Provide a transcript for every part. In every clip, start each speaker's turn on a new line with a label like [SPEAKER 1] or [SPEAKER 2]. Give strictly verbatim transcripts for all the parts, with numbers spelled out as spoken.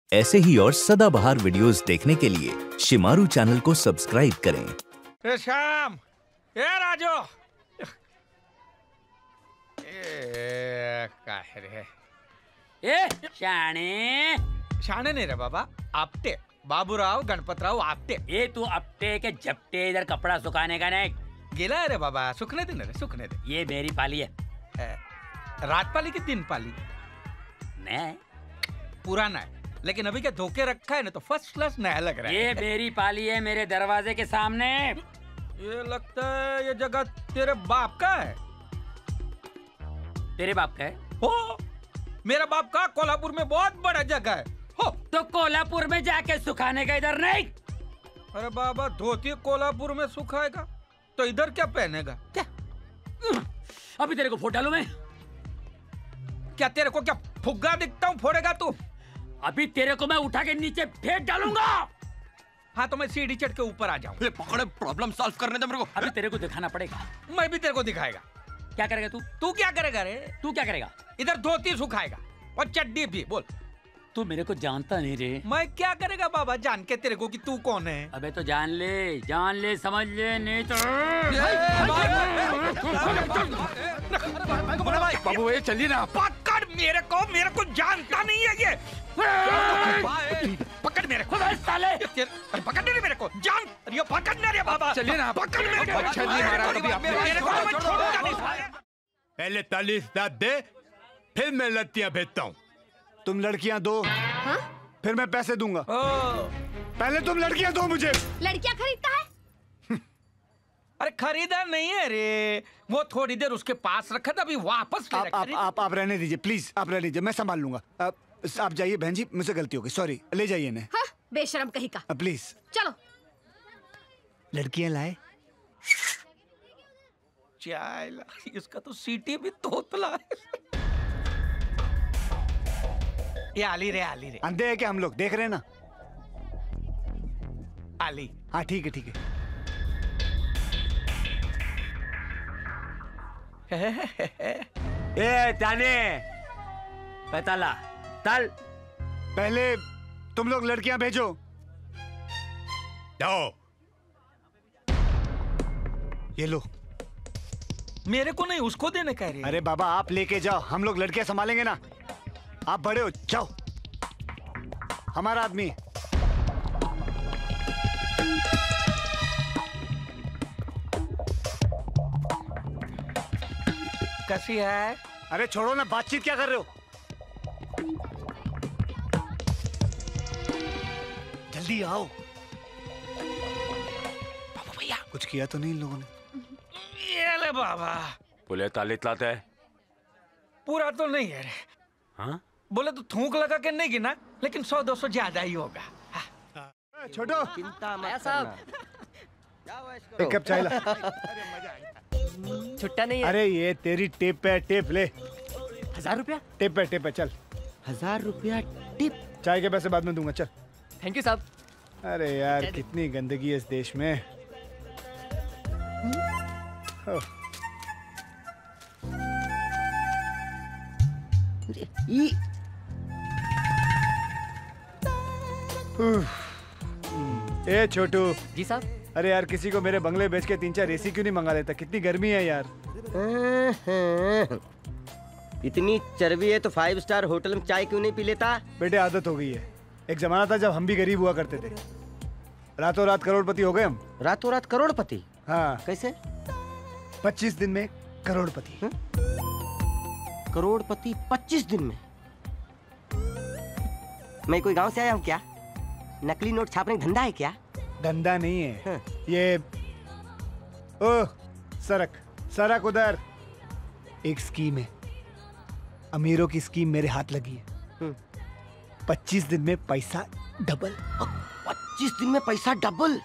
[SPEAKER 1] ऐसे ही और सदाबहार वीडियोस देखने के लिए शिमारू चैनल को सब्सक्राइब करें।
[SPEAKER 2] ए श्याम, ए राजू, ए काय रे?
[SPEAKER 3] ए शाणे
[SPEAKER 2] शाणे नहीं रे बाबा, आपटे बाबूराव गणपतराव आपटे।
[SPEAKER 3] ये तू अपटे के झपटे इधर कपड़ा सुखाने का नहीं
[SPEAKER 2] गेला है रे बाबा, सुखने दे रे, सुखने दे।
[SPEAKER 3] ये मेरी पाली है।
[SPEAKER 2] ए, रात पाली की दिन पाली?
[SPEAKER 3] नहीं,
[SPEAKER 2] पुराना है, लेकिन अभी क्या धोके रखा है ना, तो फर्स्ट क्लास नया लग रहा है।
[SPEAKER 3] ये मेरी पाली है, मेरे दरवाजे के सामने।
[SPEAKER 2] ये लगता है ये जगह तेरे बाप का है।
[SPEAKER 3] तेरे बाप का है?
[SPEAKER 2] हो, मेरा बाप का कोल्हापुर में बहुत बड़ा जगह है। हो,
[SPEAKER 3] तो कोल्हापुर में जाके सुखाने का इधर नहीं।
[SPEAKER 2] अरे बाबा, धोती कोल्हापुर में सुखाएगा तो इधर क्या पहनेगा?
[SPEAKER 3] क्या? अभी तेरे को फोड़ डालूं मैं?
[SPEAKER 2] क्या तेरे को क्या फुग्गा दिखता हूँ, फोड़ेगा तू?
[SPEAKER 3] अभी तेरे को मैं उठा के नीचे फेंक डालूंगा।
[SPEAKER 2] हाँ तो मैं सीढ़ी चढ़ के ऊपर आ जाऊँ।
[SPEAKER 4] पकड़े, प्रॉब्लम सॉल्व करने दे मेरे को।
[SPEAKER 3] अभी तेरे को दिखाना पड़ेगा।
[SPEAKER 2] मैं भी तेरे को दिखाएगा।
[SPEAKER 3] क्या करेगा तू?
[SPEAKER 2] तू क्या करेगा रे?
[SPEAKER 3] तू क्या करेगा?
[SPEAKER 2] इधर धोती सुखाएगा और चड्डी भी। बोल।
[SPEAKER 3] तू मेरे को जानता नहीं रे।
[SPEAKER 2] मैं क्या करेगा बाबा जान के तेरे को कि तू कौन है?
[SPEAKER 3] अबे तो जान ले, जान ले, समझ ले, नहीं तो
[SPEAKER 4] बाबू ये चलिए ना।
[SPEAKER 2] पकड़ मेरे को, मेरे को जानता नहीं है ये। पकड़ मेरे को साले। अरे पकड़ नहीं मेरे को, जान ये पकड़ने रे बाबा।
[SPEAKER 4] चलिए ना,
[SPEAKER 2] पकड़ मेरे को।
[SPEAKER 4] मच्छर नहीं मारा कभी आपने।
[SPEAKER 2] मेरे को मैं छोड़ूंगा नहीं साले।
[SPEAKER 5] पहले तालीस दांत दे, फिर मैं लत्तियां भेजता हूँ।
[SPEAKER 6] तुम लड़कियां दो,
[SPEAKER 7] हाँ?
[SPEAKER 6] फिर मैं पैसे दूंगा। पहले तुम लड़कियां दो मुझे।
[SPEAKER 7] लड़कियां खरीदता है?
[SPEAKER 2] अरे खरीदा नहीं है रे, वो थोड़ी देर उसके पास रखा था, अभी वापस ले
[SPEAKER 6] आप,
[SPEAKER 2] रखा।
[SPEAKER 6] आप, आप, आप रहने दीजिए प्लीज, आप रहने दीजिए, मैं संभाल लूंगा। आप, आप जाइए बहन जी, मुझसे गलती हो गई, सॉरी। ले जाइए इन्हें।
[SPEAKER 7] हाँ, बेशरम कहीं का।
[SPEAKER 6] प्लीज
[SPEAKER 7] चलो।
[SPEAKER 6] लड़कियां लाए।
[SPEAKER 2] चाइला, इसका तो सीटी भी तोतला है। ये आली रे, आली रे।
[SPEAKER 6] अंधे हैं क्या हम लोग? देख रहे हैं ना।
[SPEAKER 2] आली।
[SPEAKER 6] हाँ ठीक है, ठीक है।
[SPEAKER 3] ए ताने पताला तल।
[SPEAKER 6] पहले तुम लोग लड़कियां भेजो।
[SPEAKER 5] जाओ।
[SPEAKER 6] ये लो।
[SPEAKER 2] मेरे को नहीं, उसको देने कह रही है।
[SPEAKER 6] अरे बाबा आप लेके जाओ, हम लोग लड़कियां संभालेंगे ना। आप बड़े हो, जाओ। हमारा आदमी।
[SPEAKER 2] कैसी है?
[SPEAKER 6] अरे छोड़ो ना, बातचीत क्या कर रहे हो? जल्दी आओ।
[SPEAKER 2] बाबा भैया
[SPEAKER 6] कुछ किया तो नहीं इन लोगों ने?
[SPEAKER 2] ये ले बाबा।
[SPEAKER 4] बोले तालित लाते है।
[SPEAKER 2] पूरा तो नहीं है रे।
[SPEAKER 4] हाँ?
[SPEAKER 2] बोले तो थूक लगा के नहीं गिना, लेकिन सौ दो सौ ज्यादा ही होगा।
[SPEAKER 6] हाँ। छोटो
[SPEAKER 8] चिंता मत साहब,
[SPEAKER 6] एक कप चाय ला।
[SPEAKER 8] छुट्टा नहीं है।
[SPEAKER 6] अरे ये तेरी टेप है, टेप ले।
[SPEAKER 8] हजार रुपया?
[SPEAKER 6] टेप है, टेप है, चल।
[SPEAKER 8] हजार रुपया टिप?
[SPEAKER 6] चाय के पैसे बाद में दूंगा, चल।
[SPEAKER 8] थैंक यू साहब।
[SPEAKER 6] अरे यार कितनी गंदगी है इस देश में।
[SPEAKER 8] ये
[SPEAKER 6] ए छोटू।
[SPEAKER 8] जी साहब।
[SPEAKER 6] अरे यार किसी को मेरे बंगले बेच के तीन चार एसी क्यों नहीं मंगा लेता? कितनी गर्मी है यार।
[SPEAKER 8] इतनी चर्बी है तो फाइव स्टार होटल में चाय क्यों नहीं पी लेता?
[SPEAKER 6] बेटे आदत हो गई है। एक जमाना था जब हम भी गरीब हुआ करते थे। रातों रात करोड़पति हो गए हम।
[SPEAKER 8] रातों रात करोड़पति?
[SPEAKER 6] हाँ।
[SPEAKER 8] कैसे?
[SPEAKER 6] पच्चीस दिन में करोड़पति।
[SPEAKER 8] करोड़पति पच्चीस दिन में? मैं कोई गांव से आया हूँ क्या? नकली नोट छापने का धंधा है क्या?
[SPEAKER 6] धंधा नहीं है।
[SPEAKER 8] हाँ।
[SPEAKER 6] ये ओह सरक सरक उधर। एक स्कीम है, अमीरों की स्कीम मेरे हाथ लगी है। पच्चीस दिन में पैसा डबल।
[SPEAKER 8] पच्चीस दिन में पैसा डबल?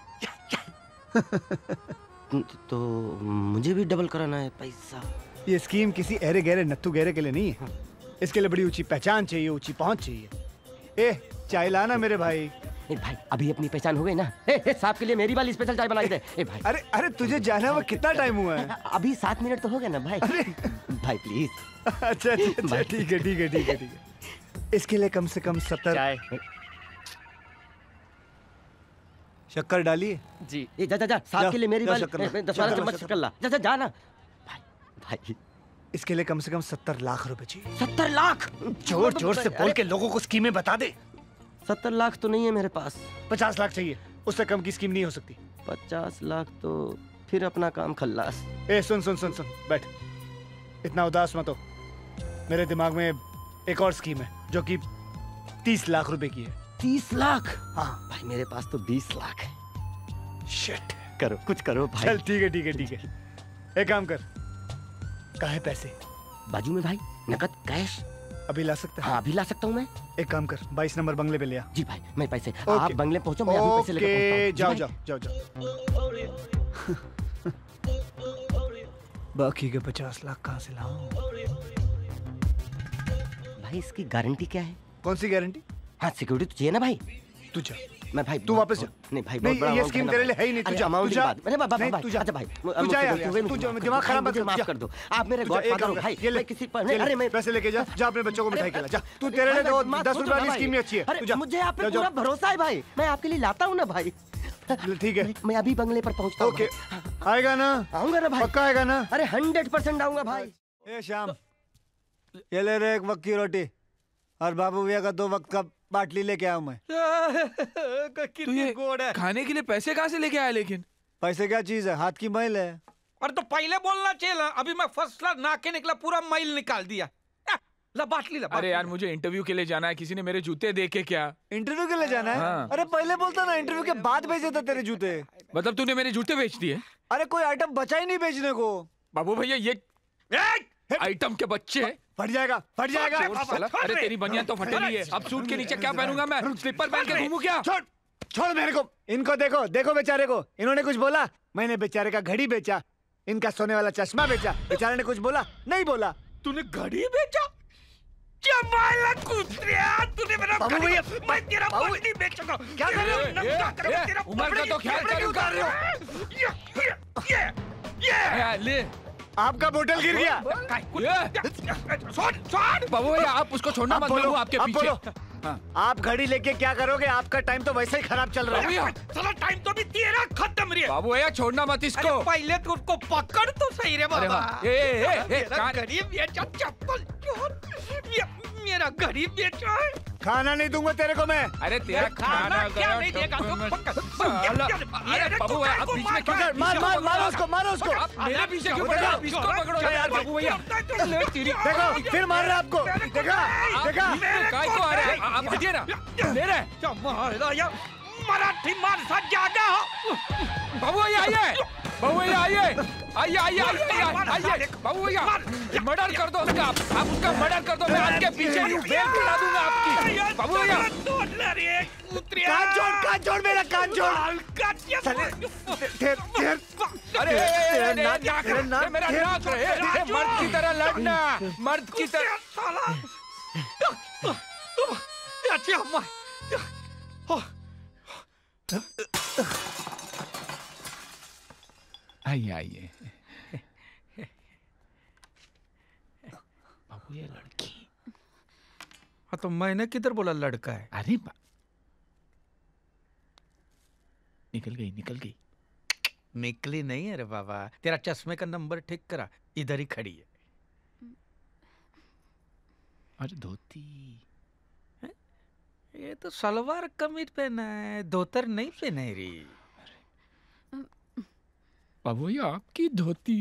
[SPEAKER 8] तो मुझे भी डबल कराना है पैसा।
[SPEAKER 6] ये स्कीम किसी अरे गहरे नत्थु गहरे के लिए नहीं है। इसके लिए बड़ी ऊंची पहचान चाहिए, ऊंची पहुंच चाहिए। ए चाय लाना मेरे भाई।
[SPEAKER 8] ए भाई अभी अपनी पहचान हो गई ना। ए, ए साहब के लिए मेरी वाली स्पेशल चाय बनाई दे। ए भाई।
[SPEAKER 6] अरे अरे तुझे जाना हुआ कितना टाइम हुआ है?
[SPEAKER 8] अभी सात मिनट तो हो गया ना भाई।
[SPEAKER 6] अरे
[SPEAKER 8] भाई प्लीज।
[SPEAKER 6] अच्छा अच्छा ठीक है ठीक है ठीक है ठीक है। इसके लिए कम से कम सत्तर।
[SPEAKER 8] चाय
[SPEAKER 6] शक्कर डालिए।
[SPEAKER 8] जी ये जा जा जा साहब
[SPEAKER 6] जा,
[SPEAKER 8] के लिए मेरी
[SPEAKER 6] जा
[SPEAKER 8] वाली
[SPEAKER 6] शक्कर ला,
[SPEAKER 8] ए, दस
[SPEAKER 6] जा,
[SPEAKER 8] बारह
[SPEAKER 6] जा,
[SPEAKER 8] चम्मच
[SPEAKER 6] शक्कर।
[SPEAKER 8] शक्कर ला। जा जा जा ना भाई भाई
[SPEAKER 6] इसके लिए कम से कम सत्तर लाख रुपए चाहिए।
[SPEAKER 8] सत्तर लाख
[SPEAKER 6] जोर जोर से बोल के लोगों को स्कीमें बता दे।
[SPEAKER 8] सत्तर लाख तो नहीं है मेरे पास।
[SPEAKER 6] पचास लाख चाहिए, उससे कम की स्कीम नहीं हो सकती।
[SPEAKER 8] पचास लाख तो फिर अपना काम खल्लास।
[SPEAKER 6] ए सुन सुन सुन सुन बैठ, इतना उदास मत हो। मेरे दिमाग में एक और स्कीम है जो कि तीस लाख रुपए की है।
[SPEAKER 8] तीस लाख
[SPEAKER 6] हाँ
[SPEAKER 8] भाई मेरे पास तो बीस लाख है।
[SPEAKER 6] शिट।
[SPEAKER 8] करो कुछ करो भाई।
[SPEAKER 6] चल ठीक है ठीक है ठीक है, एक काम कर, काहे पैसे
[SPEAKER 8] बाजू में भाई नकद कैश
[SPEAKER 6] अभी ला सकते हैं?
[SPEAKER 8] हाँ अभी ला सकता हूँ मैं।
[SPEAKER 6] एक काम कर, बाईस नंबर बंगले पे ले आ।
[SPEAKER 8] जी भाई मैं पैसे
[SPEAKER 6] ओके।
[SPEAKER 8] आप बंगले पहुंचो मैं अभी पैसे लेकर
[SPEAKER 6] ओके
[SPEAKER 8] पहुंचता हूँ।
[SPEAKER 6] जाओ
[SPEAKER 8] जी
[SPEAKER 6] जाओ
[SPEAKER 8] भाई।
[SPEAKER 6] जाओ जाओ। बाकी के पचास लाख कहाँ से लाऊं?
[SPEAKER 8] भाई इसकी गारंटी क्या है?
[SPEAKER 6] कौन सी गारंटी?
[SPEAKER 8] हाँ सिक्योरिटी तो चाहिए ना भाई।
[SPEAKER 6] तू जा,
[SPEAKER 8] मैं भाई
[SPEAKER 6] तू वापस जा।
[SPEAKER 8] नहीं भाई
[SPEAKER 6] नहीं,
[SPEAKER 8] बहुत बड़ा
[SPEAKER 6] ये
[SPEAKER 8] amount
[SPEAKER 6] स्कीम
[SPEAKER 8] है ना
[SPEAKER 6] तेरे
[SPEAKER 8] भाई।
[SPEAKER 6] लिए है ही नहीं, तू
[SPEAKER 8] अरे
[SPEAKER 6] जा,
[SPEAKER 8] amount
[SPEAKER 6] तू
[SPEAKER 8] की
[SPEAKER 6] जा।
[SPEAKER 8] बात- अरे बाबा
[SPEAKER 6] नहीं,
[SPEAKER 8] भाई
[SPEAKER 6] तू जा।
[SPEAKER 8] अच्छा भाई
[SPEAKER 6] तू
[SPEAKER 8] मुझसे
[SPEAKER 6] जा यार,
[SPEAKER 8] गलती हो गई,
[SPEAKER 6] तू
[SPEAKER 8] मुझे
[SPEAKER 6] जा,
[SPEAKER 8] माफ कर
[SPEAKER 6] दिमाग
[SPEAKER 8] दो।
[SPEAKER 6] खराब
[SPEAKER 8] भाई,
[SPEAKER 6] मत
[SPEAKER 8] मुझे
[SPEAKER 6] कर,
[SPEAKER 8] माफ
[SPEAKER 6] जा।
[SPEAKER 8] कर दो। आप मेरे
[SPEAKER 6] तू जा, एक
[SPEAKER 8] गॉडफादर
[SPEAKER 6] काम
[SPEAKER 8] हो
[SPEAKER 6] कर,
[SPEAKER 8] भाई।
[SPEAKER 6] ये ले,
[SPEAKER 8] मैं किसी पर
[SPEAKER 6] ये ले,
[SPEAKER 8] अरे मैं
[SPEAKER 6] पैसे लेके जा, जा अपने बच्चों को मिठाई खिला जा। तू तेरे
[SPEAKER 8] भाई,
[SPEAKER 6] लिए वो
[SPEAKER 8] बात
[SPEAKER 6] दस
[SPEAKER 8] सुनो
[SPEAKER 6] रुपए
[SPEAKER 8] ना
[SPEAKER 6] वाली
[SPEAKER 8] भाई।
[SPEAKER 6] स्कीम ही अच्छी है।
[SPEAKER 8] अरे
[SPEAKER 6] तू जा,
[SPEAKER 8] मुझे आप पे
[SPEAKER 6] जा, जा।
[SPEAKER 8] पूरा भरोसा है भाई, मैं आपके लिए लाता हूँ ना भाई।
[SPEAKER 6] ठीक है,
[SPEAKER 8] मैं- मैं अभी बंगले पर पहुंचता हूँ।
[SPEAKER 6] ओके, आएगा ना?
[SPEAKER 8] आऊंगा ना भाई,
[SPEAKER 6] पक्का आएगा ना?
[SPEAKER 8] अरे हंड्रेड परसेंट आऊंगा भाई।
[SPEAKER 6] ए श्याम, ये ले रहे एक वक्त की रोटी और बाबू भैया का दो वक्त का बाटली लेके आया हूं मैं।
[SPEAKER 2] तो
[SPEAKER 4] ये
[SPEAKER 2] गोड़ है।
[SPEAKER 4] खाने के लिए पैसे कहाँ से लेके आया लेकिन?
[SPEAKER 6] पैसे क्या चीज है, हाथ की मैल है।
[SPEAKER 2] अरे तो पहले बोलना चाहिए ना, अभी मैं फर्स्ट क्लास नाके निकला पूरा मैल निकाल दिया। आ, ला बाटली ला
[SPEAKER 4] अरे
[SPEAKER 2] बाटली
[SPEAKER 4] यार
[SPEAKER 2] ला।
[SPEAKER 4] मुझे इंटरव्यू के लिए जाना है, किसी ने मेरे जूते देखे क्या?
[SPEAKER 6] इंटरव्यू के लिए जाना है?
[SPEAKER 4] हाँ।
[SPEAKER 6] अरे पहले बोलता ना, इंटरव्यू के बाद भेजे थे तेरे जूते।
[SPEAKER 4] मतलब तूने मेरे जूते बेच दिए?
[SPEAKER 6] अरे कोई आइटम बचा ही नहीं बेचने को।
[SPEAKER 4] बाबू भैया ये आइटम के बच्चे हैं।
[SPEAKER 6] फट जाएगा, फट जाएगा।
[SPEAKER 4] चोर साला। अरे तेरी बनियान तो फटेली है, अब सूट के नीचे क्या पहनूंगा मैं? स्लीपर पहन के घूमूं क्या?
[SPEAKER 6] छोड़, छोड़ मेरे को। इनको देखो, देखो बेचारे को। इन्होंने कुछ बोला? मैंने बेचारे का घड़ी बेचा, इनका सोने वाला चश्मा बेचा। बेचारे ने कुछ बोला? नहीं बोला।
[SPEAKER 2] तूने घड़ी बेचा? क्या बाला कुत्रिया, तूने मेरा
[SPEAKER 6] बाबू
[SPEAKER 2] घड़ी,
[SPEAKER 6] भैया,
[SPEAKER 2] मैं तेरा
[SPEAKER 6] बाबू-
[SPEAKER 2] घड़ी बेचूंगा।
[SPEAKER 6] क्या कर रहे हो?
[SPEAKER 2] तेरा नंगा कर,
[SPEAKER 4] ए,
[SPEAKER 2] तेरा
[SPEAKER 4] उमर का तो ख्याल
[SPEAKER 2] कपड़े
[SPEAKER 4] करो,
[SPEAKER 2] उतार रहे
[SPEAKER 4] कर
[SPEAKER 2] हो। ये ये ये
[SPEAKER 4] यार, ले
[SPEAKER 6] आपका बोतल गिर गया।
[SPEAKER 2] छोड़ छोड़।
[SPEAKER 4] बाबू भैया आप उसको छोड़ना
[SPEAKER 6] अब
[SPEAKER 4] मत,
[SPEAKER 6] बोलो,
[SPEAKER 4] मैं हूँ आपके
[SPEAKER 6] अब
[SPEAKER 4] पीछे।
[SPEAKER 6] बोलो। आप घड़ी लेके क्या करोगे? आपका टाइम तो वैसे ही खराब चल रहा
[SPEAKER 4] बाबू
[SPEAKER 6] है।
[SPEAKER 4] भैया,
[SPEAKER 2] चलो टाइम तो भी तेरा खत्म रे।
[SPEAKER 4] बाबू भैया छोड़ना मत
[SPEAKER 2] अरे
[SPEAKER 4] इसको।
[SPEAKER 2] पहले तू उसको पकड़ तो सही रे
[SPEAKER 4] अरे
[SPEAKER 2] बाबा।
[SPEAKER 4] हाँ, ए, ए, ए, ए,
[SPEAKER 2] मेरा
[SPEAKER 4] कान-
[SPEAKER 2] घड़ी बेचा, चप्पल चोर। ये मेरा घड़ी बेचा है।
[SPEAKER 6] खाना नहीं दूंगा तेरे को मैं।
[SPEAKER 4] अरे तेरा खाना
[SPEAKER 2] खाना क्या
[SPEAKER 4] गया
[SPEAKER 2] नहीं देगा
[SPEAKER 4] टप्पे
[SPEAKER 2] तो
[SPEAKER 4] में।
[SPEAKER 2] पकड़।
[SPEAKER 4] साला। अरे बाबू भैया आप बीच में क्यों?
[SPEAKER 6] मार, मार, मार, मारो उसको, मारो उसको।
[SPEAKER 4] आप मेरे पीछे क्यों पड़ रहे हो? आप इसको पकड़ो यार बाबू भैया। ले तेरी-
[SPEAKER 6] देखो, फिर मार रहा है आपको। देखा, देखा।
[SPEAKER 4] बीच में काय को आ रहे हैं? आप हटिए ना, ले रहे हैं।
[SPEAKER 2] क्या मारा या मराठी माणसा जागा हो।
[SPEAKER 4] बाबू भैया आइए, बाबू भैया आइए, आइए आइए आइए आइए बाबू भैया मर्डर कर दो उसका, आप उसका मर्डर कर दो, मैं आपके पीछे यूं बेल करा दूंगा आपकी। बाबू भैया
[SPEAKER 6] कान छोड़, कान छोड़, मेरा कान छोड़। साले, तेर, तेर,
[SPEAKER 4] अरे ए, ए, ए,
[SPEAKER 6] तेरा
[SPEAKER 4] ए,
[SPEAKER 6] नाक,
[SPEAKER 4] नाक,
[SPEAKER 6] तेरा नाक,
[SPEAKER 4] ए, मेरा
[SPEAKER 6] तेरा-
[SPEAKER 4] नाक है, ए, ए, मर्द की तरह लड़ना, मर्द की तरह।
[SPEAKER 2] साला। अच्छा अम्मा।
[SPEAKER 4] आइए आइए बाबू ये लड़की।
[SPEAKER 2] हाँ तो मैंने किधर बोला लड़का है?
[SPEAKER 4] अरे बा... निकल गई निकल गई।
[SPEAKER 2] निकली नहीं है रे बाबा, तेरा चश्मे का नंबर ठीक करा, इधर ही खड़ी है।
[SPEAKER 4] अरे धोती,
[SPEAKER 2] ये तो सलवार कमीज पहना है, धोतर नहीं पहने रे।
[SPEAKER 4] बाबू ये आपकी धोती।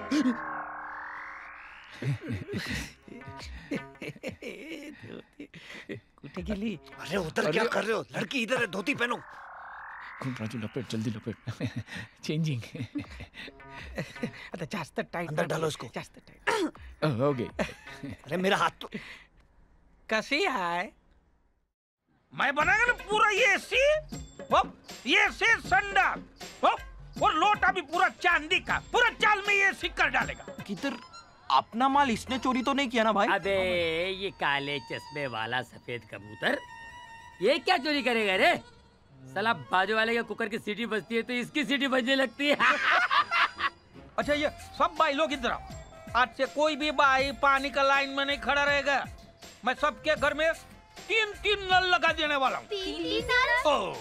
[SPEAKER 2] कुठे गेली?
[SPEAKER 6] अरे उधर क्या कर रहे हो? लड़की इधर है, धोती पहनो।
[SPEAKER 4] राजू लपेट, जल्दी लपेट। चेंजिंग।
[SPEAKER 2] आता जास्त टाइट
[SPEAKER 6] अंदर डालो इसको।
[SPEAKER 2] जास्त टाइट।
[SPEAKER 4] हो गई।
[SPEAKER 6] अरे मेरा हाथ तो।
[SPEAKER 2] कसी है? मैं बनाएगा ना पूरा ये सी, वो ये सी संडा, वो और लोटा भी पूरा चांदी का, पूरा चाल में ये सी कर डालेगा।
[SPEAKER 9] किधर अपना माल इसने चोरी तो नहीं किया ना भाई?
[SPEAKER 3] अबे ये काले चश्मे वाला सफेद कबूतर ये क्या चोरी करेगा रे? साला बाजू वाले के कुकर की सीटी बजती है तो इसकी सीटी बजने लगती है।
[SPEAKER 2] अच्छा ये सब भाई लोग इधर आओ, आज से कोई भी भाई पानी का लाइन में नहीं खड़ा रहेगा। मैं सबके घर में तीन तीन नल लगा देने वाला हूँ। ओ,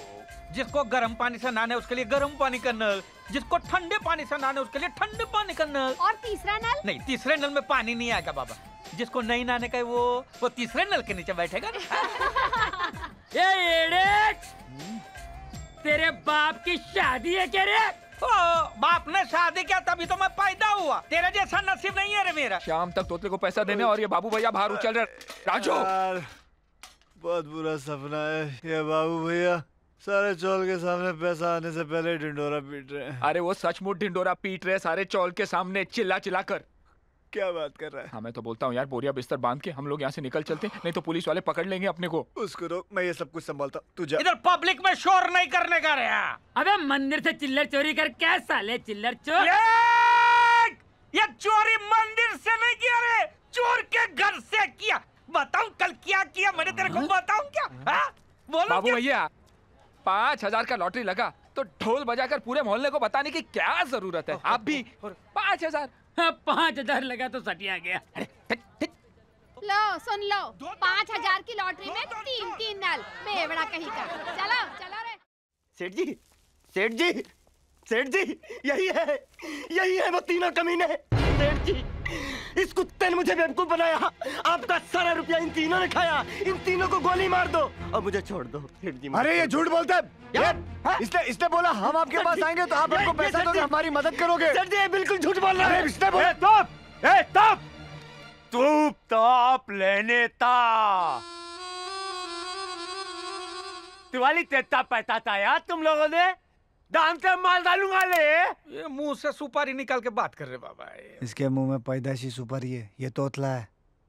[SPEAKER 2] जिसको गर्म पानी से नहाने उसके लिए गर्म पानी का नल, जिसको ठंडे पानी से नहाने उसके लिए ठंडे पानी का नल।
[SPEAKER 7] और तीसरा नल?
[SPEAKER 2] नहीं, तीसरे नल में पानी नहीं आएगा बाबा। जिसको नहीं नहाने का है वो वो तीसरे नल के नीचे बैठेगा ना।
[SPEAKER 3] ये एड़े, तेरे बाप की शादी है क्या रे?
[SPEAKER 2] ओ, बाप ने शादी किया तभी तो मैं पैदा हुआ। तेरे जैसा नसीब नहीं है रे मेरा।
[SPEAKER 4] शाम तक तोतले को पैसा देने और ये बाबू भैया बाहर उछल रहे। राजू,
[SPEAKER 6] बहुत बुरा सपना है ये बाबू भैया। सारे चौल के सामने पैसा आने से पहले ढिंडोरा पीट रहे हैं।
[SPEAKER 4] अरे वो सचमुच ढिंडोरा पीट रहे सारे चौल के सामने चिल्ला चिल्ला कर।
[SPEAKER 6] क्या बात कर रहा है?
[SPEAKER 4] हाँ मैं तो बोलता हूँ यार, बोरिया बिस्तर बांध के हम लोग यहाँ से निकल चलते, नहीं तो पुलिस वाले पकड़ लेंगे अपने को।
[SPEAKER 6] उसको रोक, मैं ये सब कुछ संभालता। तू जा।
[SPEAKER 2] इधर पब्लिक में शोर नहीं करने का रे।
[SPEAKER 3] अबे मंदिर से चिल्लर चोरी कर क्या साले चिल्लर चोर?
[SPEAKER 2] ये, ये चोरी मंदिर से नहीं किया रे, चोर के घर से किया। बताऊं कल क्या किया मैंने तेरे को, बताऊं क्या? हाँ? बोलो
[SPEAKER 4] बाबू भैया, पाँच हजार का लॉटरी लगा तो ढोल बजाकर पूरे मोहल्ले को बताने की क्या जरूरत है? आप भी पाँच हजार
[SPEAKER 3] पाँच हजार लगा तो सटिया गया।
[SPEAKER 7] लो सुन लो, पाँच हजार की लॉटरी में तीन तीन नल, बेवड़ा कहीं का। चलो चलो रे।
[SPEAKER 8] सेठ जी, सेठ जी, सेठ जी, यही है, यही है वो तीनों कमीने। सेठ जी, इस कुत्ते ने मुझे बेवकूफ बनाया। आपका सारा रुपया इन तीनों ने खाया। इन तीनों को गोली मार दो और मुझे छोड़ दो। सेठ जी,
[SPEAKER 6] अरे ये झूठ बोलता है। इसने इसने बोला हम आपके पास आएंगे तो आप हमको पैसा दोगे, हमारी मदद करोगे।
[SPEAKER 8] सेठ जी बिल्कुल झूठ बोल रहा है।
[SPEAKER 6] इसने बोला
[SPEAKER 8] तू टॉप लेने था। दिवाली तेता पैता था यार तुम लोगों ने। दाम से माल डालूंगा ले।
[SPEAKER 2] ये मुंह से सुपारी निकाल के बात कर रहे बाबा।
[SPEAKER 6] इसके मुंह में पैदाइशी सुपारी है, ये तोतला है।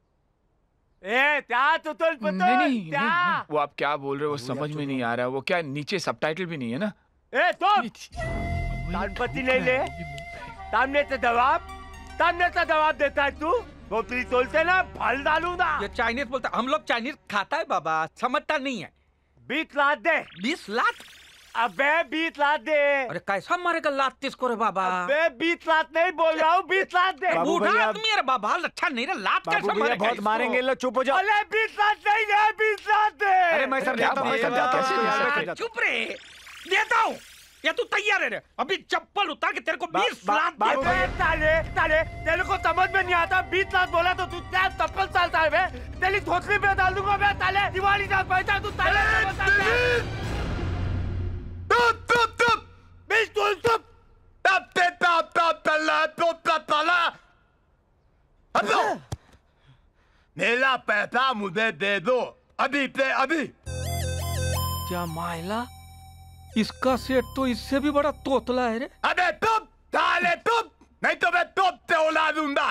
[SPEAKER 8] ए क्या तो तुल
[SPEAKER 4] नहीं, नहीं, क्या? नहीं, वो आप क्या बोल रहे हो वो समझ में नहीं आ रहा। वो क्या नीचे सबटाइटल भी नहीं है ना?
[SPEAKER 8] ए तुम तानपति नहीं ले, सामने से जवाब, सामने से जवाब देता है तू। गोपरी तोलते ना फल डालूंगा।
[SPEAKER 2] ये चाइनीज बोलता, हम लोग चाइनीज खाता है बाबा, समझता नहीं है।
[SPEAKER 8] बीस लाख दे।
[SPEAKER 2] बीस लाख?
[SPEAKER 8] अबे बीस लाख दे।
[SPEAKER 2] अरे कैसा मारेगा लात किसको रे बाबा?
[SPEAKER 8] अबे बीस लाख नहीं बोल रहा हूँ, बीस लाख दे।
[SPEAKER 2] बूढ़ा आदमी है रे बाबा, अच्छा नहीं रे, लात कैसे मारेगा?
[SPEAKER 6] बहुत मारेंगे, लो चुप हो जाओ।
[SPEAKER 8] अरे बीस लाख नहीं दे, बीस लाख दे।
[SPEAKER 6] अरे मैं समझाता हूँ, मैं समझाता हूँ।
[SPEAKER 2] चुप रे, देता हूँ। या तू तैयार है रे? अभी चप्पल उतार के तेरे को बीस लाख
[SPEAKER 8] दे। ताले ताले तेरे को समझ में नहीं आता। बीस लाख बोला तो तू क्या चप्पल चालता है बे? तेरी धोतली पे डाल दूंगा बे ताले। दिवाली तक बैठा तू ताले।
[SPEAKER 5] Tup, tup, tup!
[SPEAKER 8] बिल्कुल चुप।
[SPEAKER 5] Tap, tap, tap, tap, tala, tap, tap, tala! Hello! मेरा पैसा मुझे दे दो अभी पे अभी।
[SPEAKER 2] क्या मायला, इसका सेठ तो इससे भी बड़ा तोतला है रे।
[SPEAKER 5] अबे तुप, ताले तुप, नहीं तो मैं तुप से उड़ा दूंगा।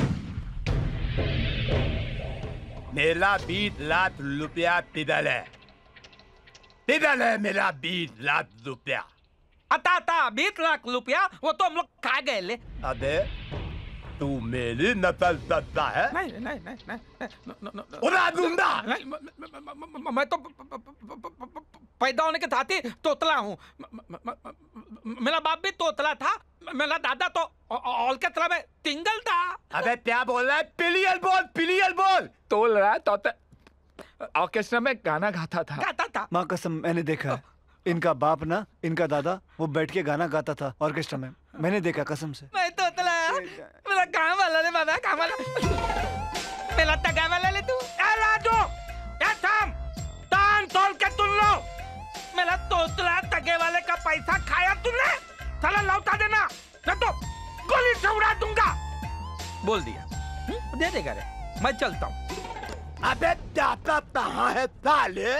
[SPEAKER 5] मेरा बीस लाख रुपया किधर है? किधर है मेरा बीस लाख रुपया?
[SPEAKER 2] अता अता बीस लाख रुपया वो तो हम लोग खा गए ले।
[SPEAKER 5] अबे तू मेरी नकल करता है?
[SPEAKER 2] नहीं नहीं नहीं नहीं,
[SPEAKER 5] उड़ा दूंगा।
[SPEAKER 2] मैं तो पैदा होने के साथ ही तोतला हूँ। मेरा बाप भी तोतला था, मेरा दादा तो ऑल के तरह में तिंगल था।
[SPEAKER 5] अबे क्या बोल रहा है? पिलियल बोल, पिलियल बोल।
[SPEAKER 4] तोल रहा है तो ऑर्केस्ट्रा में गाना गाता था।
[SPEAKER 2] गाता था।
[SPEAKER 6] माँ कसम मैंने देखा है। इनका बाप ना, इनका दादा वो बैठ के गाना गाता था ऑर्केस्ट्रा में। मैंने देखा कसम से।
[SPEAKER 2] मैं तोतला, मेरा काम वाला ने बाबा, काम वाला मेरा तगा वाला ले तू। ए राजू, ए थाम, तान तोल के तुम लो। मेरा तोतला तगे वाले का पैसा खाया तुमने, साला लौटा देना, नहीं तो गोली से उड़ा दूंगा। बोल दिया, हुँ? दे देगा रे, मैं चलता हूँ।
[SPEAKER 5] अबे जाता कहाँ है साले?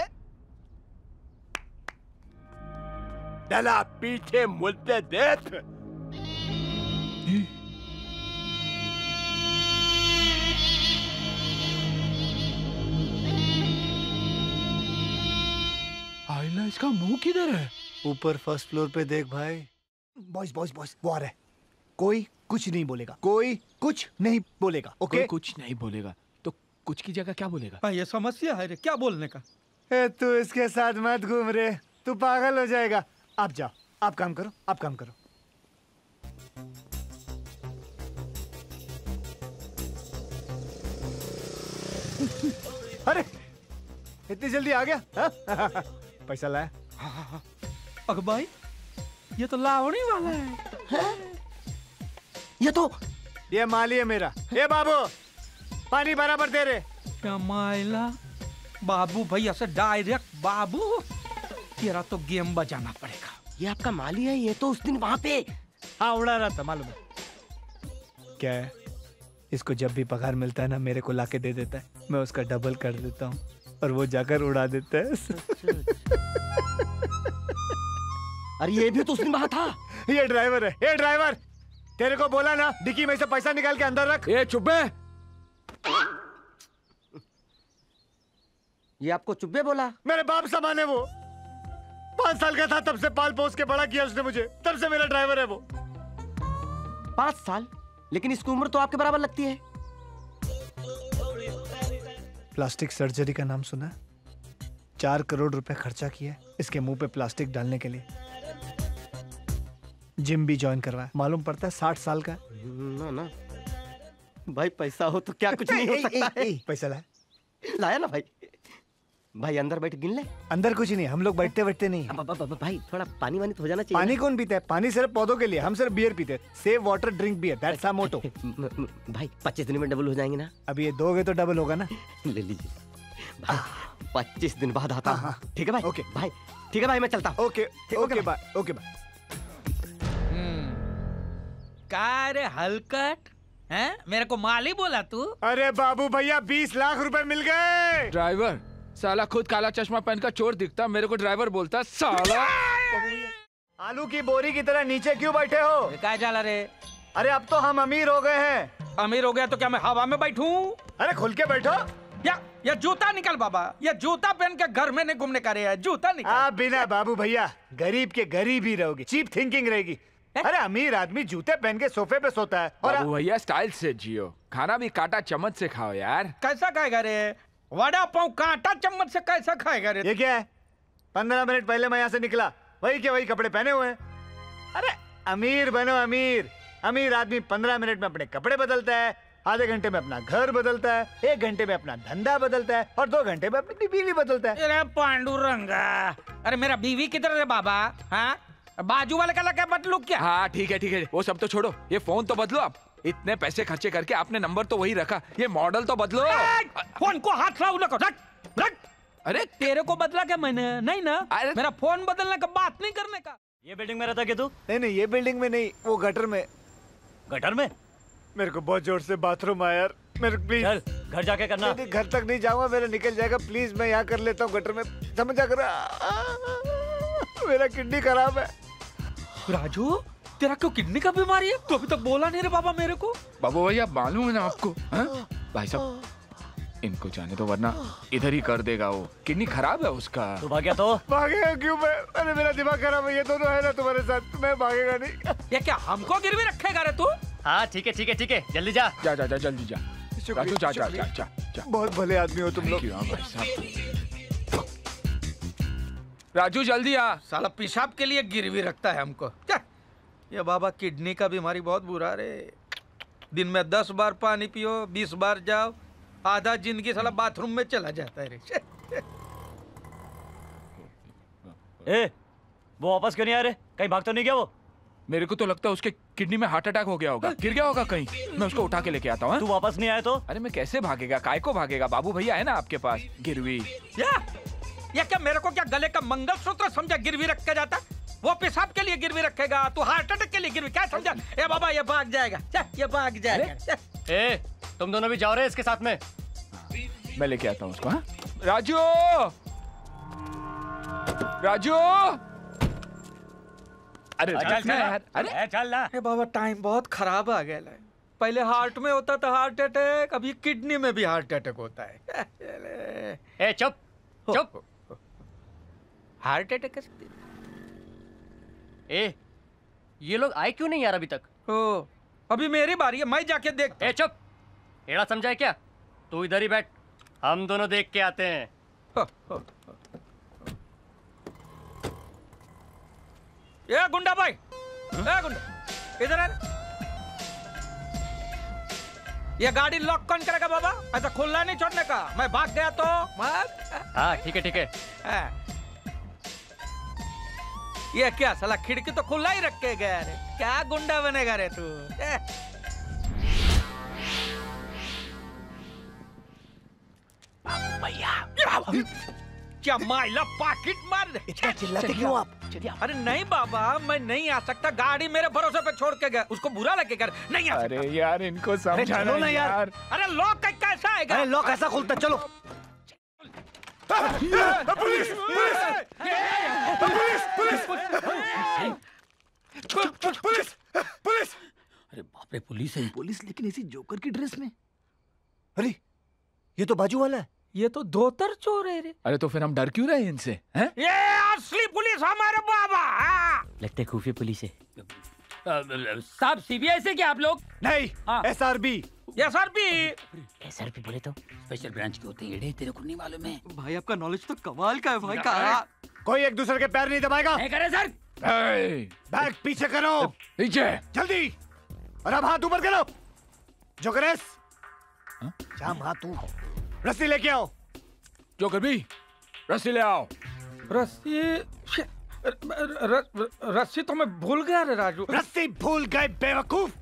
[SPEAKER 5] चला पीछे मुझसे देख।
[SPEAKER 4] आइला इसका मुंह किधर है?
[SPEAKER 6] ऊपर फर्स्ट फ्लोर पे देख भाई। बॉयज बॉयज बॉयज वो आ रहा है। कोई कुछ नहीं बोलेगा, कोई कुछ नहीं बोलेगा। ओके
[SPEAKER 4] कोई कुछ नहीं बोलेगा तो कुछ की जगह क्या बोलेगा?
[SPEAKER 2] भाई ये समस्या है रे, क्या बोलने का?
[SPEAKER 6] ए तू इसके साथ मत घूम रे, तू पागल हो जाएगा। आप जाओ, आप काम करो, आप काम करो। अरे इतनी जल्दी आ गया? पैसा लाया?
[SPEAKER 2] अग भाई ये तो लावणी वाला है,
[SPEAKER 8] है? ये तो
[SPEAKER 6] ये माली है मेरा। ये बाबू पानी बराबर दे रे।
[SPEAKER 2] क्या माइला बाबू भैया से डायरेक्ट बाबू, तेरा तो गेम बजाना पड़ेगा।
[SPEAKER 8] ये आपका माली है, ये तो उस दिन वहां पे
[SPEAKER 6] हाँ उड़ा रहा था मालूम है। क्या है, इसको जब भी पगार मिलता है ना मेरे को लाके दे देता है, मैं उसका डबल कर देता हूँ और वो जाकर उड़ा देता है।
[SPEAKER 8] अरे ये भी तो उस दिन वहां था।
[SPEAKER 6] ये ड्राइवर है, ये ड्राइवर। तेरे को बोला ना डिक्की में से पैसा निकाल के अंदर रख।
[SPEAKER 4] ये चुप्पे।
[SPEAKER 8] ये आपको चुप्पे बोला?
[SPEAKER 6] मेरे बाप समान है वो। पांच साल का था तब से पाल पोस के बड़ा किया उसने मुझे, तब से मेरा ड्राइवर है वो।
[SPEAKER 8] पांच साल? लेकिन इसकी उम्र तो आपके बराबर लगती है।
[SPEAKER 6] प्लास्टिक सर्जरी का नाम सुना? चार करोड़ रुपए खर्चा किया इसके मुंह पे प्लास्टिक डालने के लिए। जिम भी ज्वाइन करवाया, मालूम पड़ता है साठ साल का।
[SPEAKER 8] ना ना भाई, पैसा हो तो क्या कुछ नहीं हो सकता है।
[SPEAKER 6] पैसा लाया?
[SPEAKER 8] लाया ना भाई। भाई अंदर बैठ गिन ले।
[SPEAKER 6] अंदर कुछ नहीं, हम लोग बैठते बैठते नहीं।
[SPEAKER 8] अब, अब, अब, भाई थोड़ा पानी वानी तो हो जाना चाहिए।
[SPEAKER 6] पानी कौन पीता है? पानी सिर्फ पौधों के लिए, हम सिर्फ बियर पीते हैं। Save water drink beer, that's our motto.
[SPEAKER 8] भाई पच्चीस दिन में डबल हो जाएंगे ना?
[SPEAKER 6] अब ये दोगे तो डबल होगा ना।
[SPEAKER 8] ले लीजिए भाई, पच्चीस दिन बाद आता हूँ। ठीक है भाई? ओके भाई, ठीक है भाई, मैं चलता हूँ।
[SPEAKER 6] Okay okay bye, okay bye.
[SPEAKER 2] का रे हलकट हैं? मेरे को माली बोला तू?
[SPEAKER 6] अरे बाबू भैया बीस लाख रुपए मिल गए।
[SPEAKER 4] ड्राइवर साला खुद काला चश्मा पहनकर चोर दिखता, मेरे को ड्राइवर बोलता साला।
[SPEAKER 6] आलू की बोरी की तरह नीचे क्यों बैठे हो?
[SPEAKER 2] क्या जाला रे?
[SPEAKER 6] अरे अब तो हम अमीर हो गए हैं।
[SPEAKER 2] अमीर हो गया तो क्या मैं हवा में बैठूं?
[SPEAKER 6] अरे खुल के बैठो।
[SPEAKER 2] या या जूता निकाल बाबा, ये जूता पहन के घर में नहीं घूमने का रे, जूता निकाल।
[SPEAKER 6] आप बिना बाबू भैया गरीब के गरीब ही रहोगे, चीप थिंकिंग रहेगी। अरे अमीर आदमी जूते पहन के सोफे पे सोता है और
[SPEAKER 4] बाबू भैया स्टाइल से जियो, खाना भी काटा चम्मच से खाओ यार।
[SPEAKER 2] कैसा खाएगा रे? वड़ा पाव कांटा चम्मच से कैसा खाएगा रे?
[SPEAKER 6] ये क्या है? पंद्रह मिनट पहले मैं यहाँ से निकला, वही के वही कपड़े पहने हुए हैं। अरे अमीर बनो अमीर। अमीर आदमी पंद्रह मिनट में अपने कपड़े बदलता है, आधे घंटे में अपना घर बदलता है, एक घंटे में अपना धंधा बदलता है और दो घंटे में अपनी बीवी बदलता है।
[SPEAKER 2] अरे पांडुरंगा, अरे मेरा बीवी किधर है बाबा? हाँ बाजू वाले का लगा बदलू क्या?
[SPEAKER 4] हाँ ठीक है ठीक है, वो सब तो छोड़ो, ये फोन तो बदलो आप। इतने पैसे खर्चे करके आपने नंबर तो वही रखा, ये मॉडल तो बदलो।
[SPEAKER 2] फोन को हाथ लाओ ना, रख रख।
[SPEAKER 4] अरे
[SPEAKER 2] तेरे को बदला क्या मैंने? नहीं ना, मेरा फोन बदलने का बात नहीं करने का।
[SPEAKER 10] ये बिल्डिंग में रहता क्या तू?
[SPEAKER 6] नहीं नहीं ये बिल्डिंग में नहीं, वो गटर में।
[SPEAKER 10] गटर में?
[SPEAKER 6] मेरे को बहुत जोर से बाथरूम आया यार, मेरे प्लीज।
[SPEAKER 10] चल घर जाके करना।
[SPEAKER 6] नहीं, घर तक नहीं जाऊंगा, मेरा निकल जाएगा, प्लीज मैं यहाँ कर लेता हूँ गटर में। समझ आ कर मेरा किडनी खराब है।
[SPEAKER 2] राजू तेरा क्यों किडनी का बीमारी है? तो अभी तक बोला नहीं रे बाबा मेरे को।
[SPEAKER 4] बाबू भैया मालूम है ना आपको? हा? भाई साहब इनको जाने दो वरना इधर ही कर देगा, वो किडनी खराब है उसका।
[SPEAKER 10] तू भाग गया तो?
[SPEAKER 6] भागेगा क्यों मैं? अरे मेरा दिमाग खराब है, ये दोनों है ना तुम्हारे साथ, मैं भागेगा नहीं।
[SPEAKER 2] ये क्या हमको गिरवी रखेगा रे तू?
[SPEAKER 10] हाँ ठीक है ठीक है ठीक है, जल्दी जा
[SPEAKER 4] जा जा जा जल्दी जा। राजू जा जा जा जा जा।
[SPEAKER 6] बहुत भले आदमी हो तुम लोग।
[SPEAKER 4] भाई साहब राजू जल्दी आ।
[SPEAKER 2] साला पेशाब के लिए गिरवी रखता है हमको। क्या ये बाबा किडनी का बीमारी बहुत बुरा रे। दिन में दस बार पानी पियो, बीस बार जाओ, आधा जिंदगी साला बाथरूम में चला जाता है रे।
[SPEAKER 10] ए, वो वापस क्यों नहीं आ रहे? कहीं भाग तो नहीं गया वो?
[SPEAKER 4] मेरे को तो लगता है उसके किडनी में हार्ट अटैक हो गया होगा, गिर गया होगा कहीं। मैं उसको उठा के लेके आता हूँ।
[SPEAKER 10] तू वापस नहीं आया तो?
[SPEAKER 4] अरे मैं कैसे भागेगा, काय को भागेगा? बाबू भैया है ना आपके पास गिरवी।
[SPEAKER 2] या या क्या मेरे को क्या गले का मंगलसूत्र समझा गिरवी रख के जाता? वो पेशाब के लिए गिरवी रखेगा, तू हार्ट अटैक के लिए गिरवी क्या समझा? ए बाबा ये भाग जाएगा, ये भाग जाएगा।
[SPEAKER 10] ए, तुम दोनों भी जाओ रहे इसके साथ में?
[SPEAKER 4] मैं लेके आता हूँ उसको। हाँ राजू, राजू, अरे
[SPEAKER 10] चल चल यार, अरे चल ना।
[SPEAKER 2] ए बाबा टाइम बहुत खराब आ गया है। पहले हार्ट में होता था हार्ट अटैक, अभी किडनी में भी हार्ट अटैक होता है।
[SPEAKER 10] ए चुप चुप।
[SPEAKER 2] हार्ट अटैक
[SPEAKER 10] ए, ये लोग आए क्यों नहीं यार अभी तक?
[SPEAKER 2] ओ, अभी मेरी बारी है, मैं जाके देख।
[SPEAKER 10] ए चुप, एड़ा समझा है क्या? तू इधर ही बैठ, हम दोनों देख के आते हैं।
[SPEAKER 2] हो, हो, हो। ये गुंडा भाई, ए गुंडा इधर आ। ये गाड़ी लॉक कौन करेगा बाबा? ऐसा खुला नहीं छोड़ने का, मैं भाग गया तो।
[SPEAKER 10] हाँ ठीक है ठीक है।
[SPEAKER 2] ये क्या साला खिड़की तो खुला ही रख के गया रे, क्या गुंडा बनेगा रे तू। भैया क्या माइला पाकिट मार दे।
[SPEAKER 6] इतना चिल्लाते क्यों आप?
[SPEAKER 2] अरे नहीं बाबा, मैं नहीं आ सकता, गाड़ी मेरे भरोसे पे छोड़ के गया, उसको बुरा लगे कर नहीं आ सकता।
[SPEAKER 4] अरे यार इनको समझाना
[SPEAKER 6] ना यार।
[SPEAKER 4] यार।
[SPEAKER 2] अरे लॉक कैसा आएगा?
[SPEAKER 6] अरे लॉक ऐसा खुलता, चलो।
[SPEAKER 5] Police police police police police.
[SPEAKER 3] अरे बाप रे, पुलिस है।
[SPEAKER 6] पुलिस, लेकिन इसी जोकर की ड्रेस में। अरे ये तो बाजू वाला है।
[SPEAKER 2] ये तो धोतर चोर है रे।
[SPEAKER 4] अरे तो फिर हम डर क्यों रहे इनसे हैं?
[SPEAKER 2] ये असली पुलिस हमारे बाबा।
[SPEAKER 3] लगता है खुफिया पुलिस है। साहब सीबीआई से क्या आप लोग?
[SPEAKER 6] नहीं, एसआरबी।
[SPEAKER 2] एसआरबी
[SPEAKER 3] एसआरबी बोले तो स्पेशल ब्रांच के होते हैं। तेरे को नहीं मालूम है?
[SPEAKER 8] भाई आपका नॉलेज तो कमाल का है भाई। का
[SPEAKER 6] कोई एक दूसरे के पैर नहीं दबाएगा।
[SPEAKER 3] नहीं करे सर।
[SPEAKER 6] बैग पीछे करो,
[SPEAKER 4] पीछे
[SPEAKER 6] जल्दी। और अब हाथ ऊपर करो। जोकरेस, जाम हाथ तू। रस्सी लेके आओ।
[SPEAKER 4] जोकर भी रस्सी ले आओ।
[SPEAKER 2] रस्सी रस्सी तो मैं भूल गया रे राजू।
[SPEAKER 6] रस्सी भूल गए बेवकूफ।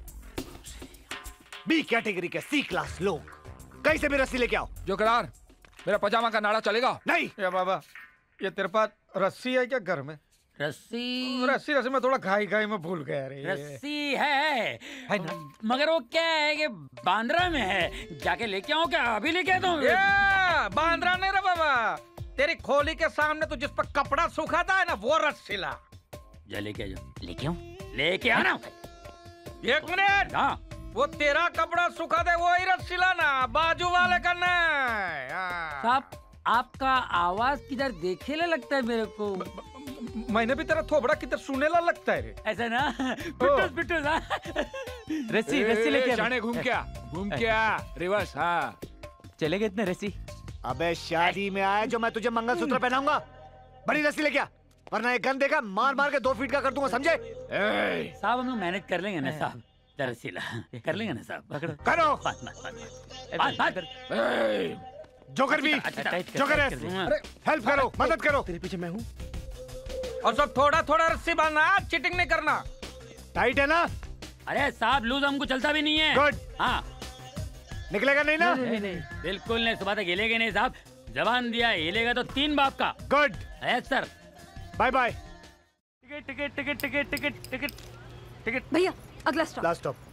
[SPEAKER 6] बी कैटेगरी के सी क्लास लोग कहीं से भी रस्सी लेके आओ।
[SPEAKER 4] जोकरार, मेरा पजामा का नाड़ा चलेगा?
[SPEAKER 6] नहीं।
[SPEAKER 2] ये बाबा, ये तेरे पास रस्सी है क्या घर में?
[SPEAKER 3] रस्सी
[SPEAKER 2] रस्सी रस्सी मैं थोड़ा घाई घाई में भूल गया रे।
[SPEAKER 3] रस्सी है,
[SPEAKER 2] है ना?
[SPEAKER 3] मगर वो क्या है कि बांद्रा में है। जाके लेके आऊं क्या? अभी लेके आता हूँ।
[SPEAKER 2] ये बांद्रा नहीं रे बाबा, तेरी खोली के सामने तो जिस पर कपड़ा सुखाता है ना, वो रस्सी ला।
[SPEAKER 3] जा लेके आ जाओ। लेके आऊं? लेके आना।
[SPEAKER 2] एक मिनट।
[SPEAKER 3] हाँ,
[SPEAKER 2] वो तेरा कपड़ा सुखा दे, वो ही रस्सी लाना, बाजू वाले का नहीं।
[SPEAKER 3] साहब आपका आवाज किधर देखेला लगता है मेरे को।
[SPEAKER 2] मैंने भी तेरा थोबड़ा किधर सुनेला लगता है रे।
[SPEAKER 3] ऐसा ना? पिट्टूस पिट्टूस। हाँ, रस्सी रस्सी लेके
[SPEAKER 4] जाने घूम क्या घूम क्या रिवर्स। हाँ
[SPEAKER 3] चले गए इतने रस्सी।
[SPEAKER 6] अबे शादी में आया जो मैं तुझे मंगलसूत्र पहनाऊंगा। बड़ी रस्सी लेके आ, वरना एक गन देगा मार मार के दो फीट का कर दूंगा, समझे?
[SPEAKER 3] साहब हम लोग मैनेज कर लेंगे ना साहब। रस्सी ला कर लेंगे ना साहब। पकड़ो
[SPEAKER 6] करो।
[SPEAKER 3] बात बात बात बात बात।
[SPEAKER 6] जोकर भी, जोकर हेल्प करो, मदद करो।
[SPEAKER 8] तेरे पीछे मैं हूँ।
[SPEAKER 2] और सब थोड़ा थोड़ा रस्सी बांधना, चीटिंग नहीं करना।
[SPEAKER 6] टाइट है ना?
[SPEAKER 3] अरे साहब लूज हमको चलता भी नहीं है।
[SPEAKER 6] गुड।
[SPEAKER 3] हाँ
[SPEAKER 6] निकलेगा नहीं ना?
[SPEAKER 3] नहीं नहीं बिल्कुल नहीं। सुबह तक हिलेगा नहीं साहब। जबान दिया, हिलेगा तो तीन बाप का।
[SPEAKER 6] Good.
[SPEAKER 3] Yes sir.
[SPEAKER 6] Bye bye.
[SPEAKER 3] Ticket ticket ticket ticket ticket ticket ticket.
[SPEAKER 11] भैया अगला स्टॉप।
[SPEAKER 6] Last stop.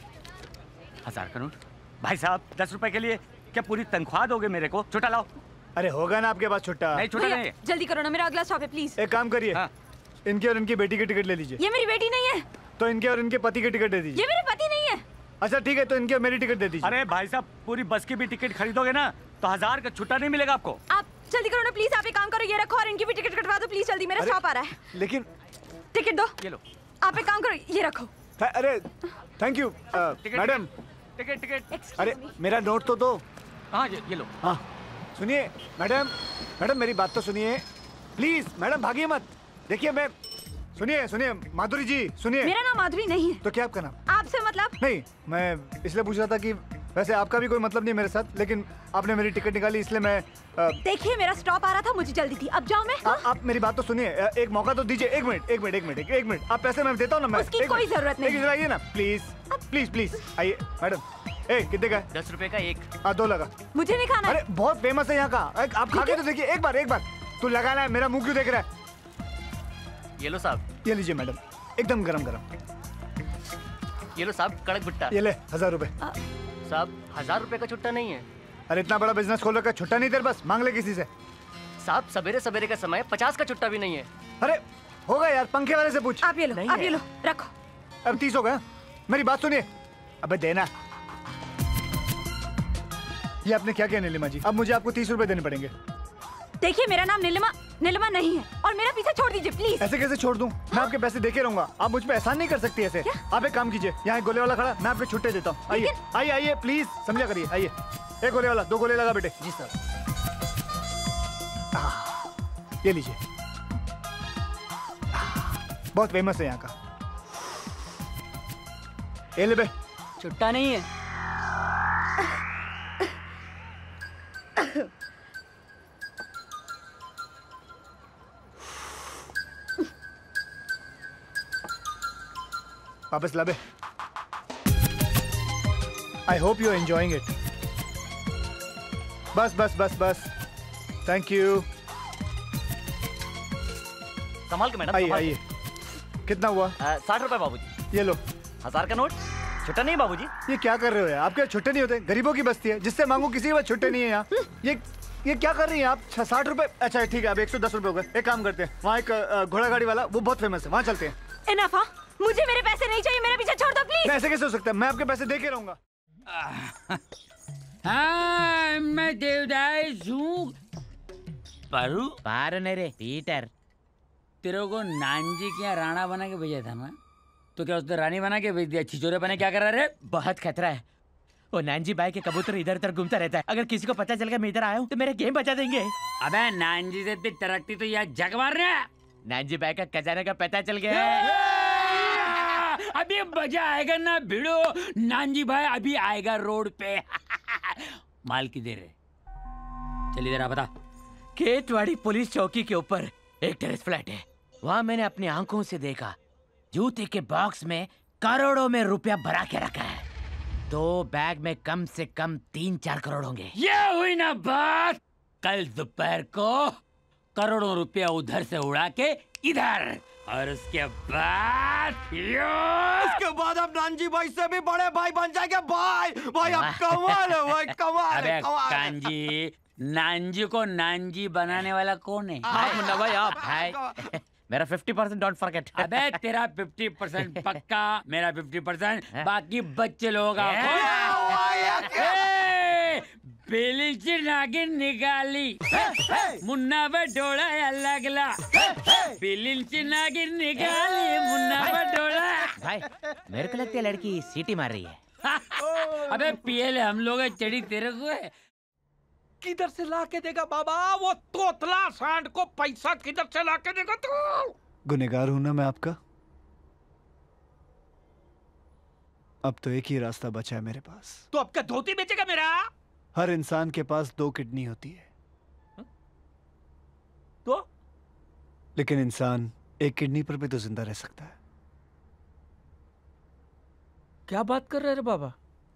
[SPEAKER 10] हजार का नोट। भाई साहब दस रुपए के लिए क्या पूरी तनख्वाह दोगे मेरे को? छोटा लाओ।
[SPEAKER 6] अरे होगा ना आपके पास छुट्टा।
[SPEAKER 10] नहीं छोटा नहीं।
[SPEAKER 11] जल्दी करो ना, मेरा अगला स्टॉप है प्लीज।
[SPEAKER 6] एक काम करिए,
[SPEAKER 10] हाँ।
[SPEAKER 6] इनके और इनकी बेटी की टिकट ले लीजिए।
[SPEAKER 11] ये मेरी बेटी नहीं है।
[SPEAKER 6] तो इनके और इनके पति की टिकट दे दीजिए।
[SPEAKER 11] ये मेरे पति नहीं है।
[SPEAKER 6] अच्छा ठीक है, तो इनके और मेरी टिकट दे दीजिए।
[SPEAKER 10] अरे भाई साहब पूरी बस की भी टिकट खरीदोगे ना तो हजार का छुट्टा नहीं मिलेगा आपको।
[SPEAKER 11] आप जल्दी करो ना प्लीज। आप एक काम करो, ये रखो और इनकी भी टिकट कटवा दो प्लीज। जल्दी, मेरा स्टॉप आ रहा है।
[SPEAKER 6] लेकिन
[SPEAKER 11] टिकट दो।
[SPEAKER 10] ये लो।
[SPEAKER 11] आप एक काम करो, ये रखो।
[SPEAKER 6] अरे thank you madam.
[SPEAKER 10] Ticket ticket.
[SPEAKER 6] अरे मेरा नोट तो दो।
[SPEAKER 10] हाँ ये ये लो।
[SPEAKER 6] हाँ सुनिए मैडम, मैडम मेरी बात तो सुनिए प्लीज। मैडम भागिए मत। देखिए मैं, सुनिए सुनिए माधुरी जी सुनिए।
[SPEAKER 11] मेरा नाम माधुरी नहीं है।
[SPEAKER 6] तो क्या आपका नाम?
[SPEAKER 11] आपसे मतलब?
[SPEAKER 6] नहीं, मैं इसलिए पूछ रहा था कि वैसे आपका भी कोई मतलब नहीं मेरे साथ, लेकिन आपने मेरी टिकट निकाली इसलिए मैं।
[SPEAKER 11] देखिए मेरा स्टॉप आ रहा था, मुझे जल्दी थी। अब जाओ मैं।
[SPEAKER 6] आ, आप मेरी बात तो सुनिए, एक मौका तो दीजिए। एक मिनट एक मिनट एक मिनट एक मिनट। आप पैसे मैं देता हूँ ना। मैं
[SPEAKER 11] उसकी कोई जरूरत नहीं।
[SPEAKER 6] आइए ना प्लीज प्लीज प्लीज आइए मैडम। ए कितने का है?
[SPEAKER 10] दस रुपए का एक।
[SPEAKER 6] हाँ दो लगा।
[SPEAKER 11] मुझे नहीं खाना।
[SPEAKER 6] अरे बहुत फेमस है यहाँ का, आप खा के तो देखिए एक बार। एक बार तू लगाना है, मेरा मुंह क्यों देख रहा है?
[SPEAKER 10] ये लो साहब।
[SPEAKER 6] ये लीजिए मैडम, एकदम गरम गरम।
[SPEAKER 10] ये लो साहब कड़क भुट्टा।
[SPEAKER 6] ये ले हजार रुपए।
[SPEAKER 10] साहब हजार रुपए का छुट्टा नहीं है।
[SPEAKER 6] अरे इतना बड़ा बिजनेस खोल रखा, छुट्टा नहीं तेरे पास? मांग ले किसी से।
[SPEAKER 10] साहब सवेरे सवेरे का समय, पचास का छुट्टा भी नहीं है।
[SPEAKER 6] अरे होगा यार, पंखे वाले से पूछ।
[SPEAKER 11] आप ये लो, आप ये लो, रखो।
[SPEAKER 6] अब तीस हो गया। मेरी बात सुनिए। अबे देना। ये आपने क्या किया नीलिमा जी? अब मुझे आपको तीस रुपए देने पड़ेंगे।
[SPEAKER 11] देखिए मेरा नाम नीलिमा नीलिमा नहीं है और मेरा पीछा छोड़ दीजिए प्लीज।
[SPEAKER 6] ऐसे कैसे छोड़ दूं? मैं आपके पैसे देके रहूंगा, आप मुझ पे एहसान नहीं कर सकती ऐसे। आप एक काम कीजिए, यहाँ एक गोले वाला खड़ा, मैं आपके छुट्टे देता हूँ। आइए आइए आइए प्लीज, समझा करिए। आइए एक गोले वाला, दो गोले लगा बेटे।
[SPEAKER 10] जी सर।
[SPEAKER 6] ये लीजिए, बहुत फेमस है यहाँ का। ये ले बे।
[SPEAKER 10] छुट्टा नहीं है।
[SPEAKER 6] वापस ला बे। I hope you enjoying it. बस बस बस बस, थैंक यू।
[SPEAKER 12] संभाल के मैडम।
[SPEAKER 6] आइए आइए। कितना हुआ?
[SPEAKER 12] साठ रुपए बाबूजी।
[SPEAKER 6] ये लो।
[SPEAKER 12] हजार का नोट। छुट्टा नहीं बाबूजी।
[SPEAKER 6] ये क्या कर रहे हो यार? आपके छुट्टे नहीं होते? गरीबों की बस्ती है, जिससे मांगो किसी के पास छुट्टे नहीं है यहाँ। ये ये क्या कर रही हैं आप? साठ रुपए? अच्छा ठीक है, अब एक सौ दस रुपए हो गए। एक काम करते हैं, वहाँ एक घोड़ा गाड़ी वाला, वो बहुत फेमस है, वहाँ चलते हैं।
[SPEAKER 11] इनफ, मुझे मेरे पैसे नहीं चाहिए, मेरे पीछे छोड़ दो प्लीज।
[SPEAKER 6] ऐसे कैसे हो सकता है? मैं आपके पैसे दे के रहूंगा।
[SPEAKER 3] हाँ, मैं देवदास हूँ। पारू
[SPEAKER 13] पारू नहीं रे, पीटर।
[SPEAKER 3] तेरे को नानजी के यहाँ राणा बना के भेजा था ना, तो क्या उसने रानी बना के भेज दिया? छिचोरे बने क्या कर रहा रे?
[SPEAKER 13] बहुत खतरा है, वो नानजी भाई के कबूतर इधर उधर घूमता रहता है। अगर किसी को पता चल गया मैं इधर आया हूँ तो मेरे गेम बचा देंगे।
[SPEAKER 3] अबे नानजी से इतनी तरक्की तो यहाँ जग मार रहे हैं।
[SPEAKER 13] नानजी भाई का खजाने का पता चल गया।
[SPEAKER 3] अभी मजा आएगा ना भिड़ो। नानजी भाई अभी आएगा रोड पे। माल की देर है, चल इधर आ, बता।
[SPEAKER 13] केतवाड़ी पुलिस चौकी के ऊपर एक टेरेस फ्लैट है, वहाँ मैंने अपनी आंखों से देखा जूते के बॉक्स में करोड़ों में रुपया भरा के रखा है। दो बैग में कम से कम तीन चार करोड़ होंगे।
[SPEAKER 3] ये हुई ना बात। कल दोपहर को करोड़ों रुपया उधर से उड़ा के इधर, और उसके बाद
[SPEAKER 8] उसके बाद अब नानजी भाई से भी बड़े भाई बन जाएंगे। भाई भाई अब कमाल है भाई, कमाल
[SPEAKER 3] अबे
[SPEAKER 8] है, कमाल है।
[SPEAKER 3] कांजी, नानजी को नानजी बनाने वाला कौन है?
[SPEAKER 13] आप मुन्ना भाई, आप भाई। मेरा फिफ्टी परसेंट डोंट फॉरगेट।
[SPEAKER 3] अबे तेरा फिफ्टी परसेंट पक्का, मेरा फिफ्टी परसेंट, बाकी बच्चे लोगों का। बेलीची नागिन निकाली, मुन्ना बटोला लगला। बेलीची नागिन निकाली, मुन्ना बटोला।
[SPEAKER 13] भाई मेरे को लगता है लड़की सीटी मार रही है।
[SPEAKER 3] अबे पीएल हम लोग चढ़ी तेरे को है।
[SPEAKER 2] किधर से ला के देगा बाबा वो तोतला सांड को? पैसा किधर से ला के देगा तू?
[SPEAKER 6] गुनहगार हूं ना मैं आपका। अब तो एक ही रास्ता बचा है मेरे पास।
[SPEAKER 2] तू अब क्या धोती बेचेगा मेरा?
[SPEAKER 6] हर इंसान के पास दो किडनी होती है।
[SPEAKER 2] हा? तो
[SPEAKER 6] लेकिन इंसान एक किडनी पर भी तो जिंदा रह सकता है।
[SPEAKER 2] क्या बात कर रहे रे बाबा?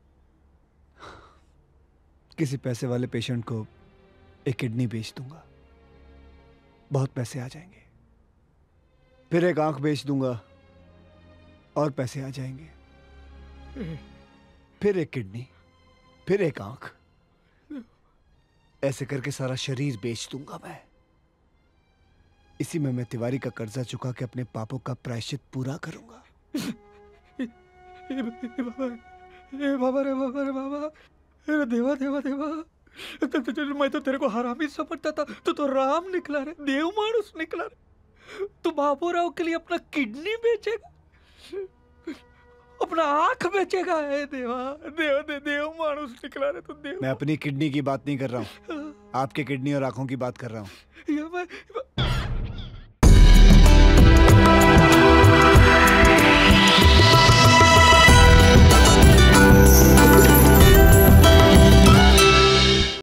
[SPEAKER 6] किसी पैसे वाले पेशेंट को एक किडनी बेच दूंगा, बहुत पैसे आ जाएंगे। फिर एक आंख बेच दूंगा और पैसे आ जाएंगे। फिर एक किडनी, फिर एक आंख, ऐसे करके सारा शरीर बेच दूंगा मैं। इसी में मैं तिवारी का कर्जा चुका के अपने पापों का प्रायश्चित पूरा करूंगा।
[SPEAKER 2] ए बाबा, ए बाबा रे बाबा रे बाबा, अरे देवा देवा देवा, तो, तो, तो, मैं तो तेरे को हरामी समझता था, तो तो राम निकला रे, देव मानुस निकला रे। तू बाबूराव के लिए अपना किडनी बेचेगा, अपना आंख बेचेगा? है देवा, देव दे देव मानुस निकला रे, तो देव।
[SPEAKER 6] मैं अपनी किडनी की बात नहीं कर रहा हूँ, आपके किडनी और आंखों की बात कर रहा हूँ।
[SPEAKER 2] ये मैं